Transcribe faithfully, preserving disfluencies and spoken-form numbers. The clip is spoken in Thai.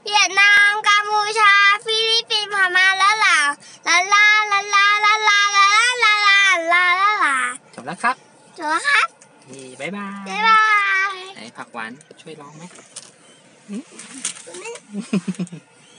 เวียดนามกัมพูชาฟิลิปปินส์พม่าและลาวลาลาลาลาลาลาลาลาลาลาลาลาจบแล้วครับจบแล้วครับบ๊ายบายบ๊ายบายไหนผักหวานช่วยร้องไหม